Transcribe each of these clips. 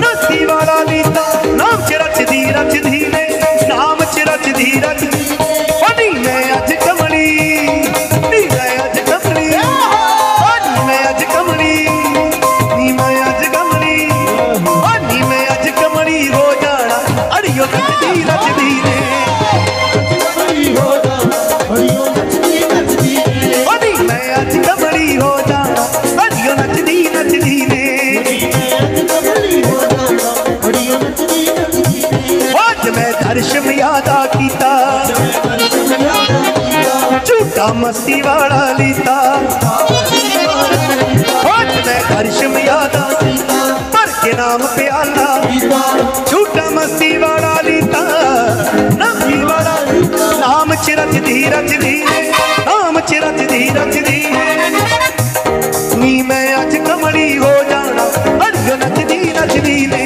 मस्ती वाला लीता नाम च रचदी रचदी ने नाम च रचदी रचदी नी मैं अज कमली नी मैं अज कमली नी मैं अज कमली नी मैं अज कमली नी मैं अज कमली हो जाना अड़ियो रचदी रचदी ने नी मैं अज कमली हो जाना अड़ियो नचदी नचदी ने मैं दर्शन यादा कीता झूठा मस्ती वाला लीता मैं दर्शन यादा भर के नाम प्याला झूठा मस्ती वाला लीता नामी वाला नाम च रचदी रचदी नाम च रचदी रचदी नी मैं अज कमली हो जाना अड़ियो नचदी नचदी ने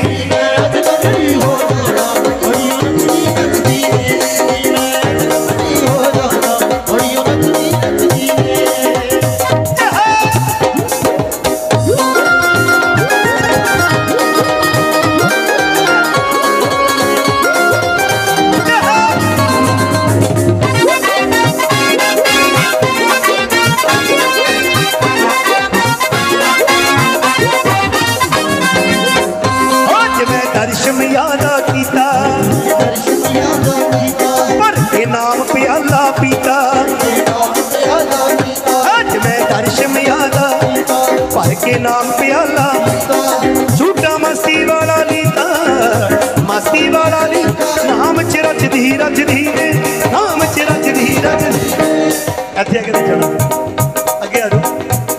के नाम प्याला झूठा मस्ती वाला लीता मस्ती वाला लीता नाम च रचदी रचदी ने नाम च रचदी रचदी इत्थे अगे चलो अगे आ जाओ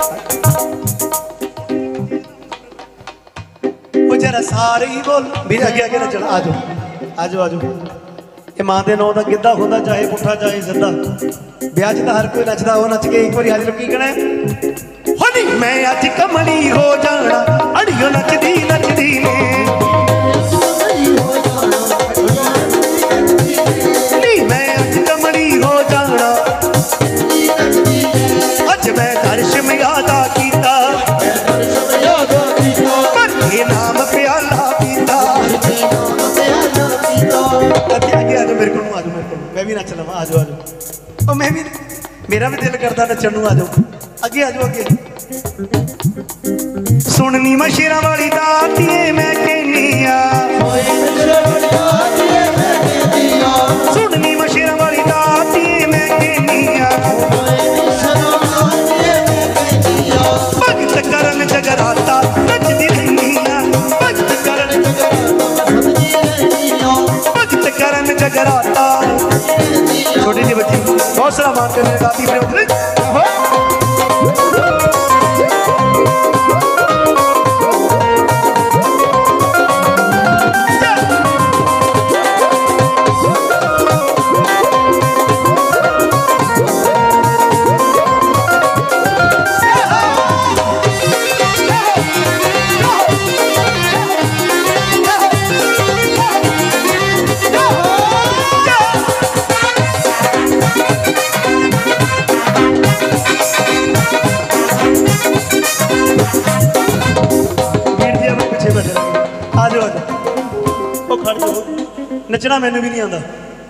वो जरा सारे ही बोल भी अगे अगे ना चलो आ जाओ आ जाओ आ जाओ ये मां दे नौ दा गिद्धा होंदा चाहे पुट्ठा चाहे सिद्धा ब्याह च तां हर कोई नचदा वो नच के एक बार हाजिर की कहना है मैं अज कमली हो जाना अड़ियो नचदी नचदी ने नी मैं अज कमली हो जाना अज मैं दर्शन यादा कीता पर के नाम प्याला पीता आगे आ जाओ मेरे को आ जाओ मेरे को मैं भी नच लवां आ जाओ मैं भी मेरा भी दिल करता नचण नूं आ जाओ अगे आ जाओ अगे सुननी मशेरा वाली दातिए मैं कहनिया सुननी मशेरा वाली दातिए मैं कहनिया भगत करन जगराता नचदी रहनिया भगत करन जगराता छोटी सी बच्ची बहुत सारा मान करने गाती प्रेम नचना मैनू भी नहीं आता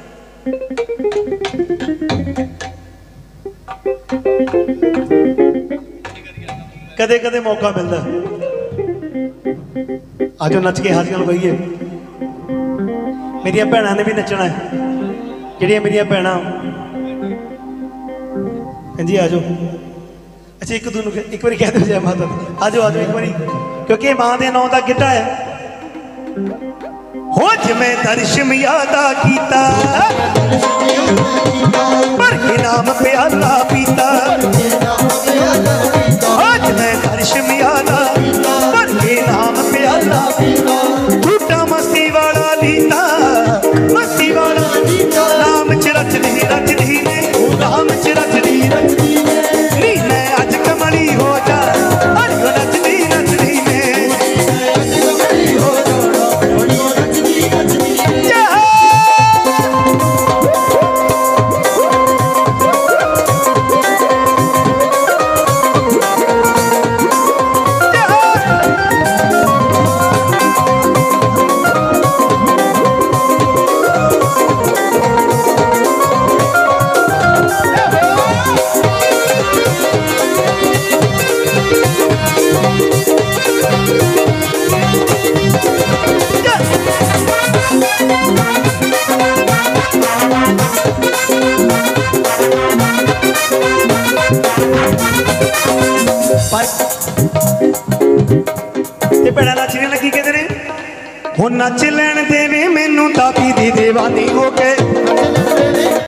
कदे कदे मौका मिलता आज नच के हाथ गल बहिए मेरिया भैनों ने भी नचना है जड़िया मेरिया भैनों जी आ जाओ अच्छा एक दूर एक बार कह दो जय माता आ जाओ एक बार क्योंकि मां के नौ का गिद्धा है होज मैं दर्शन यादा कीता पर के नाम प्याला पीता होज मैं दर्शन यादा पर के नाम प्याला झूठा मस्ती वाला लीता मस्ती वाला नाम च रचदी रचदी ने नाम च रचदी रचदी नी मैं अज कमली हो जा नचदी नचदी ने भैन नाचने लगी कहते ने हो नच लैन देवे मैनू तापी दी दीवानी हो के।